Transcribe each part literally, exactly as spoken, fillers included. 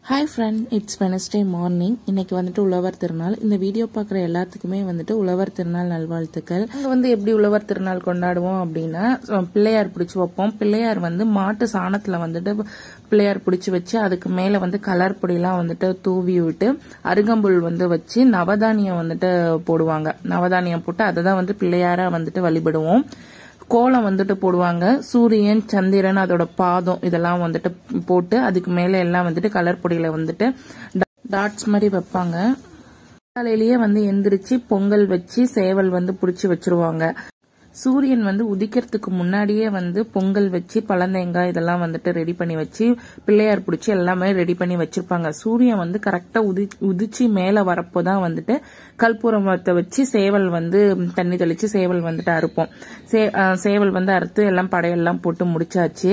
Hi friend, it's Wednesday morning. இன்னைக்கு வந்துட்டு உழவர் திருநாள். இந்த வீடியோ பார்க்குற எல்லாத்துக்குமே வந்துட்டு உழவர் திருநாள் நல்வாழ்த்துக்கள். நாங்கள் வந்து எப்படி உழவர் திருநாள் கொண்டாடுவோம் அப்படின்னா பிள்ளையார் பிடிச்சி வைப்போம். பிள்ளையார் வந்து மாட்டு சாணத்தில் வந்துட்டு பிள்ளையார் பிடிச்சி வச்சு அதுக்கு மேலே வந்து கலர் பொடியெல்லாம் வந்துட்டு தூவி விட்டு அருகம்புல் வந்து வச்சு நவதானியம் வந்துட்டு போடுவாங்க. நவதானியம் போட்டு அதை தான் வந்து பிள்ளையாராக வந்துட்டு வழிபடுவோம். கோலம் வந்துட்டு போடுவாங்க. சூரியன், சந்திரன், அதோட பாதம் இதெல்லாம் வந்துட்டு போட்டு அதுக்கு மேல எல்லாம் வந்துட்டு கலர் பொடியில வந்துட்டு டாட்ஸ் மாதிரி வைப்பாங்க. காலையிலேயே வந்து எந்திரிச்சு பொங்கல் வச்சு சேவல் வந்து புடிச்சு வச்சிருவாங்க. சூரியன் வந்து உதிக்கிறதுக்கு முன்னாடியே வந்து பொங்கல் வச்சு பழந்தேங்காய் இதெல்லாம் வந்துட்டு ரெடி பண்ணி வச்சு பிள்ளையார் பிடிச்சி எல்லாமே ரெடி பண்ணி வச்சிருப்பாங்க. சூரியன் வந்து கரெக்டா உதி உதிச்சு மேல வரப்போதான் வந்துட்டு கற்பூரத்தை வச்சு சேவல் வந்து தண்ணி தெளிச்சு சேவல் வந்துட்டு அறுப்போம். சேவல் வந்து அறுத்து எல்லாம் படையெல்லாம் போட்டு முடிச்சாச்சு.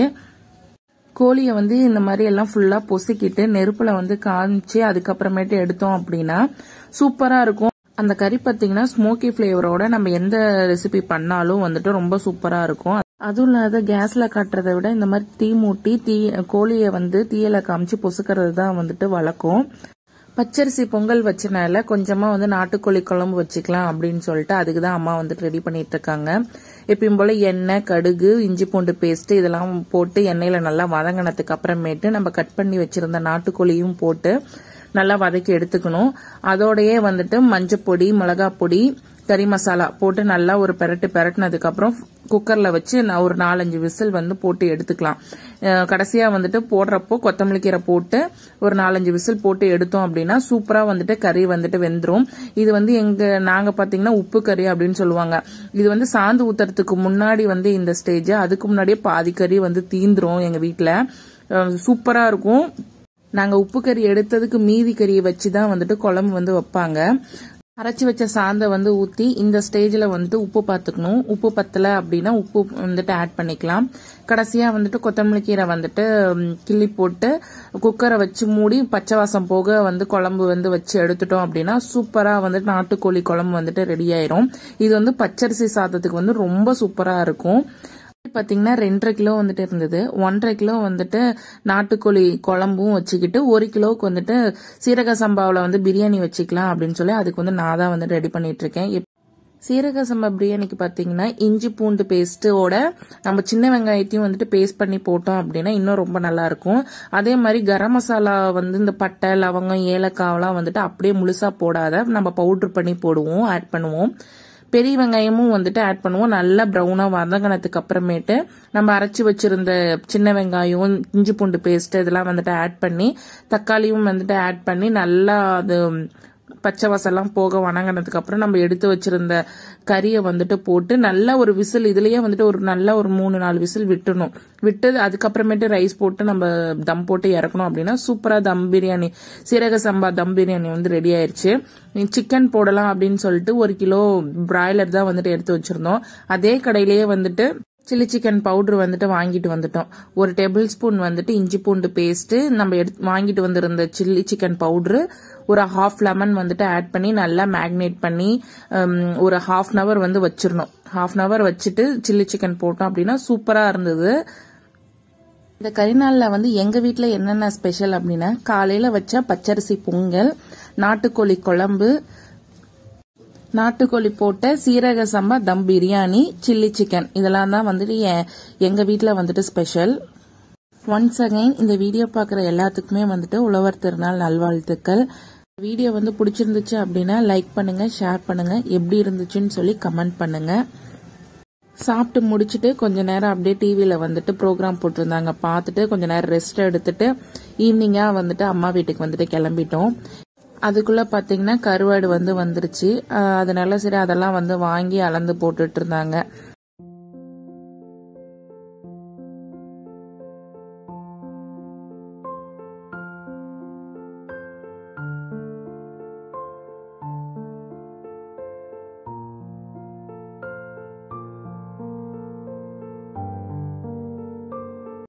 கோழியை வந்து இந்த மாதிரி எல்லாம் ஃபுல்லா பொசுக்கிட்டு நெருப்புல வந்து காமிச்சு அதுக்கப்புறமேட்டு எடுத்தோம் அப்படின்னா சூப்பரா இருக்கும். அந்த கறி பாத்தீங்கன்னா ஸ்மோக்கி பிளேவரோட நம்ம எந்த ரெசிபி பண்ணாலும் வந்துட்டு ரொம்ப சூப்பரா இருக்கும். அதுவும் இல்லாத கேஸ்ல காட்டுறதை விட இந்த மாதிரி தீ மூட்டி தீ கோழியை வந்து தீயில காமிச்சு பொசுக்கிறது தான் வந்துட்டு வழக்கம். பச்சரிசி பொங்கல் வச்சனால கொஞ்சமா வந்து நாட்டுக்கோழி குழம்பு வச்சுக்கலாம் அப்படின்னு சொல்லிட்டு அதுக்குதான் அம்மா வந்துட்டு ரெடி பண்ணிட்டு இருக்காங்க. எப்பயும் போல எண்ணெய், கடுகு, இஞ்சி பூண்டு பேஸ்ட் இதெல்லாம் போட்டு எண்ணெயில நல்லா வதங்கினதுக்கு அப்புறமேட்டு நம்ம கட் பண்ணி வச்சிருந்த நாட்டுக்கோழியும் போட்டு நல்லா வதக்கி எடுத்துக்கணும். அதோடயே வந்துட்டு மஞ்சப்பொடி, மிளகா பொடி, கறி மசாலா போட்டு நல்லா ஒரு பெரட்டு பெரட்டினதுக்கு அப்புறம் குக்கர்ல வச்சு ஒரு நாலஞ்சு விசில் வந்து போட்டு எடுத்துக்கலாம். கடைசியா வந்துட்டு போடுறப்போ கொத்தமல்லி கீரை போட்டு ஒரு நாலஞ்சு விசில் போட்டு எடுத்தோம் அப்படின்னா சூப்பரா வந்துட்டு கறி வந்துட்டு வெந்துரும். இது வந்து எங்க நாங்க பாத்தீங்கன்னா உப்பு கறி அப்படின்னு சொல்லுவாங்க. இது வந்து சாந்து ஊத்துறதுக்கு முன்னாடி வந்து இந்த ஸ்டேஜ், அதுக்கு முன்னாடியே பாதி கறி வந்து தீந்துரும் எங்க வீட்டுல. சூப்பரா இருக்கும். நாங்க உப்பு கறி எடுத்ததுக்கு மீதி கறியை வச்சுதான் வந்துட்டு குழம்பு வந்து வைப்பாங்க. அரைச்சி வச்ச சாந்தை வந்து ஊத்தி இந்த ஸ்டேஜ்ல வந்துட்டு உப்பு பார்த்துக்கணும். உப்பு பத்தல அப்படின்னா உப்பு வந்துட்டு ஆட் பண்ணிக்கலாம். கடைசியா வந்துட்டு கொத்தமல்லி கீரை வந்துட்டு கிள்ளி போட்டு குக்கரை வச்சு மூடி பச்சை வாசம் போக வந்து குழம்பு வந்து வச்சு எடுத்துட்டோம் அப்படின்னா சூப்பரா வந்துட்டு நாட்டுக்கோழி குழம்பு வந்துட்டு ரெடி ஆயிரும். இது வந்து பச்சரிசி சாதத்துக்கு வந்து ரொம்ப சூப்பரா இருக்கும். பாத்தீங்கன்னா ரெண்டரை கிலோ வந்துட்டு இருந்தது. ஒன்றரை கிலோ வந்துட்டு நாட்டுக்கோழி குழம்பும் வச்சுக்கிட்டு ஒரு கிலோவுக்கு வந்துட்டு சீரக சம்பாவில வந்து பிரியாணி வச்சுக்கலாம் அப்படின்னு சொல்லி அதுக்கு வந்து நான் தான் வந்துட்டு ரெடி பண்ணிட்டு இருக்கேன். சீரக சம்பா பிரியாணிக்கு பாத்தீங்கன்னா இஞ்சி பூண்டு பேஸ்டோட நம்ம சின்ன வெங்காயத்தையும் வந்துட்டு பேஸ்ட் பண்ணி போட்டோம் அப்படின்னா இன்னும் ரொம்ப நல்லா இருக்கும். அதே மாதிரி கரம் மசாலா வந்து இந்த பட்டை, லவங்கம், ஏலக்காவெல்லாம் வந்துட்டு அப்படியே முழுசா போடாத நம்ம பவுடர் பண்ணி போடுவோம், ஆட் பண்ணுவோம். பெரிய வெங்காயமும் வந்துட்டு ஆட் பண்ணுவோம். நல்லா ப்ரௌனா வதங்கினதுக்கு அப்புறமேட்டு நம்ம அரைச்சி வச்சிருந்த சின்ன வெங்காயம், இஞ்சி பூண்டு பேஸ்ட் இதெல்லாம் வந்துட்டு ஆட் பண்ணி தக்காளியும் வந்துட்டு ஆட் பண்ணி நல்லா அது பச்சை வாசெல்லாம் போக வணங்கினதுக்கு அப்புறம் நம்ம எடுத்து வச்சிருந்த கறியை வந்துட்டு போட்டு நல்ல ஒரு விசில் இதுலயே வந்துட்டு ஒரு நல்ல ஒரு மூணு நாலு விசில் விட்டுணும். விட்டு அதுக்கப்புறமேட்டு ரைஸ் போட்டு நம்ம தம் போட்டு இறக்கணும் அப்படின்னா சூப்பரா தம் பிரியாணி, சீரக சம்பா தம் பிரியாணி வந்து ரெடி ஆயிருச்சு. சிக்கன் போடலாம் அப்படின்னு சொல்லிட்டு ஒரு கிலோ பிராய்லர் தான் வந்துட்டு எடுத்து வச்சிருந்தோம். அதே கடையிலேயே வந்துட்டு சில்லி சிக்கன் பவுடர் வந்துட்டு வாங்கிட்டு வந்துட்டோம். ஒரு டேபிள் ஸ்பூன் வந்துட்டு இஞ்சி பூண்டு பேஸ்ட், நம்ம எடுத்து வாங்கிட்டு வந்திருந்த சில்லி சிக்கன் பவுடரு, ஒரு ஹாஃப் லெமன் வந்துட்டு ஆட் பண்ணி நல்லா மேக்னேட் பண்ணி ஒரு ஹாஃப் அன் அவர் வந்து வச்சிடணும். ஹாஃப் அன் அவர் வச்சுட்டு சில்லி சிக்கன் போட்டோம் அப்படின்னா சூப்பரா இருந்தது. இந்த கரிநாள்ல வந்து எங்க வீட்டுல என்னென்ன ஸ்பெஷல் அப்படின்னா காலையில வச்ச பச்சரிசி பொங்கல், நாட்டுக்கோழி குழம்பு, நாட்டுக்கோழி போட்ட சீரக சம்பா தம் பிரியாணி, சில்லி சிக்கன் இதெல்லாம் தான் வந்துட்டு எங்க வீட்டுல வந்துட்டு ஸ்பெஷல். ஒன்ஸ் அகைன் இந்த வீடியோ பாக்குற எல்லாத்துக்குமே வந்துட்டு உழவர் திருநாள் நல்வாழ்த்துக்கள். வீடியோ வந்து பிடிச்சிருந்துச்சு அப்படின்னா லைக் பண்ணுங்க, ஷேர் பண்ணுங்க, எப்படி இருந்துச்சுன்னு சொல்லி கமெண்ட் பண்ணுங்க. சாப்பிட்டு முடிச்சுட்டு கொஞ்ச நேரம் அப்படியே டிவியில வந்துட்டு ப்ரோக்ராம் போட்டிருந்தாங்க, பார்த்துட்டு கொஞ்ச நேரம் ரெஸ்ட் எடுத்துட்டு ஈவினிங்கா வந்துட்டு அம்மா வீட்டுக்கு வந்துட்டு கிளம்பிட்டோம். அதுக்குள்ள பாத்தீங்கன்னா கருவாடு வந்து வந்துருச்சு. அதனால சரி அதெல்லாம் வந்து வாங்கி அளந்து போட்டுட்டு இருந்தாங்க.